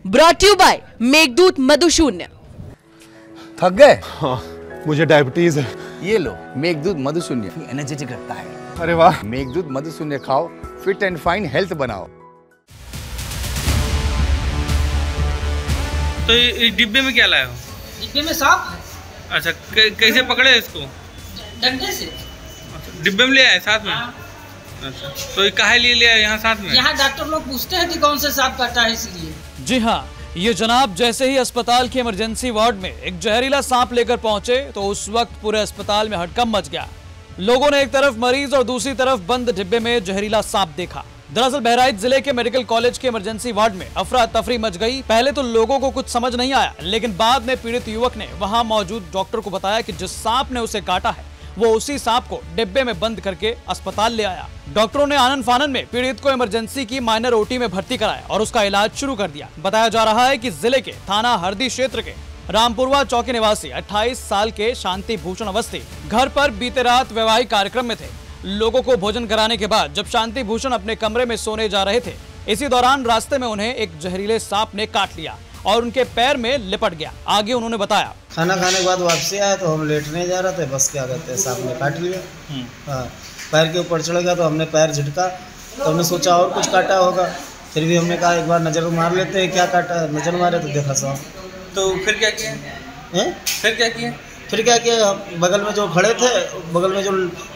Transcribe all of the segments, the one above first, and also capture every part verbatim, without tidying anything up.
Brought you by Meghdoot Madhushunya. थक गए? हाँ, मुझे डायबिटीज है। ये लो मेघदूत मधुशून्य, एनर्जेटिक रखता है। अरे वाह। मेघदूत मधुशून्य खाओ, फिट एंड फाइन हेल्थ बनाओ। तो ये डिब्बे में क्या लाए हो? डिब्बे में सांप है। अच्छा, कैसे पकड़े इसको? डंडे से। अच्छा, डिब्बे में ले आए साथ में? अच्छा, तो ये काहे लिए ले आए यहाँ साथ में? यहाँ डॉक्टर लोग पूछते हैं कि कौन से सांप काटा है, इसलिए। जी हाँ, ये जनाब जैसे ही अस्पताल के इमरजेंसी वार्ड में एक जहरीला सांप लेकर पहुंचे तो उस वक्त पूरे अस्पताल में हड़कंप मच गया। लोगों ने एक तरफ मरीज और दूसरी तरफ बंद डिब्बे में जहरीला सांप देखा। दरअसल बहराइच जिले के मेडिकल कॉलेज के इमरजेंसी वार्ड में अफरा तफरी मच गई। पहले तो लोगों को कुछ समझ नहीं आया, लेकिन बाद में पीड़ित युवक ने वहां मौजूद डॉक्टर को बताया कि जिस सांप ने उसे काटा है वो उसी सांप को डिब्बे में बंद करके अस्पताल ले आया। डॉक्टरों ने आनन फानन में पीड़ित को इमरजेंसी की माइनर ओटी में भर्ती कराया और उसका इलाज शुरू कर दिया। बताया जा रहा है कि जिले के थाना हरदी क्षेत्र के रामपुरवा चौकी निवासी अट्ठाईस साल के शांति भूषण अवस्थी घर पर बीते रात वैवाहिक कार्यक्रम में थे। लोगों को भोजन कराने के बाद जब शांति भूषण अपने कमरे में सोने जा रहे थे, इसी दौरान रास्ते में उन्हें एक जहरीले सांप ने काट लिया और उनके पैर में लिपट गया। आगे उन्होंने बताया, खाना खाने के बाद वापसी आया तो हम लेटने जा रहे थे, बस क्या कहते हैं सांप ने काट लिया। हाँ, पैर के ऊपर चढ़ गया तो हमने पैर झटका तो हमने सोचा और कुछ काटा होगा, फिर भी हमने कहा एक बार नज़र मार लेते हैं क्या काटा है। नज़र मारे तो देखा सांप। तो फिर क्या किया? हैं? फिर क्या किया? फिर क्या किया, बगल में जो खड़े थे, बगल में जो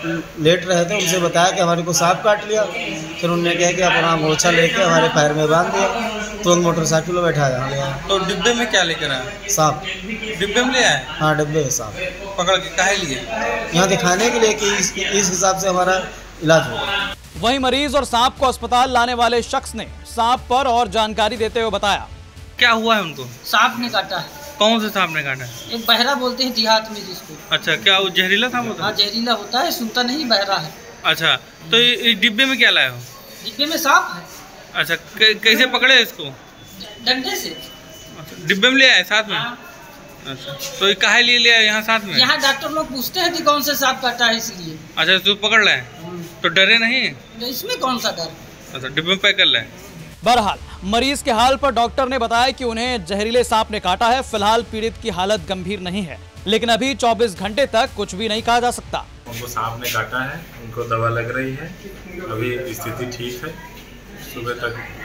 लेट रहे थे, उनसे बताया कि हमारे को सांप काट लिया। फिर उन्होंने कहा कि अपना मोर्चा लेके हमारे पैर में बांध दिया, तुरंत तो मोटरसाइकिल में बैठा यहाँ ले आया। तो डिब्बे में क्या लेकर आया? सांप। डिब्बे में ले आए? हाँ, डिब्बे में सांप पकड़ के काहे लिए? यहाँ दिखाने के लिए कि इस, इस हिसाब से हमारा इलाज होगा। वहीं मरीज और सांप को अस्पताल लाने वाले शख्स ने सांप पर और जानकारी देते हुए बताया, क्या हुआ है उनको? सांप ने काटा है। कौन से सांप ने काटा है? एक बहरा बोलते हैं देहात में जिसको। अच्छा, क्या वो जहरीला सांप होता है? हाँ, जहरीला होता है, सुनता नहीं, बहरा है। अच्छा, तो ये डिब्बे में क्या लाए हो? डिब्बे में सांप है। अच्छा, कैसे पकड़े इसको? डंडे से। अच्छा, डिब्बे में ले आए साथ में? अच्छा, तो ये काहे लिए ले आए यहाँ साथ में? यहाँ डॉक्टर लोग पूछते हैं कि कौन से सांप काटा है, इसलिए। अच्छा, तो पकड़ लाए तो डरे नहीं? इसमें कौन सा डर? अच्छा, डिब्बे में पैक कर लाए। बहरहाल मरीज के हाल पर डॉक्टर ने बताया कि उन्हें जहरीले सांप ने काटा है। फिलहाल पीड़ित की हालत गंभीर नहीं है, लेकिन अभी चौबीस घंटे तक कुछ भी नहीं कहा जा सकता। उनको सांप ने काटा है, उनको दवा लग रही है, अभी स्थिति ठीक है, सुबह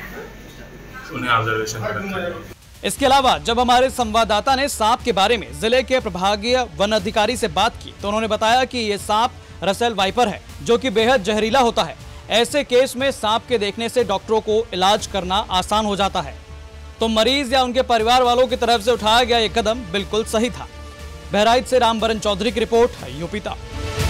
तक उन्हें ऑब्जर्वेशन में रखा जाएगा। इसके अलावा जब हमारे संवाददाता ने सांप के बारे में जिले के प्रभागीय वन अधिकारी से बात की तो उन्होंने बताया कि ये सांप रसेल वाइपर है, जो कि बेहद जहरीला होता है। ऐसे केस में सांप के देखने से डॉक्टरों को इलाज करना आसान हो जाता है। तो मरीज या उनके परिवार वालों की तरफ से उठाया गया ये कदम बिल्कुल सही था। बहराइच से रामबरन चौधरी की रिपोर्ट, यूपी तक।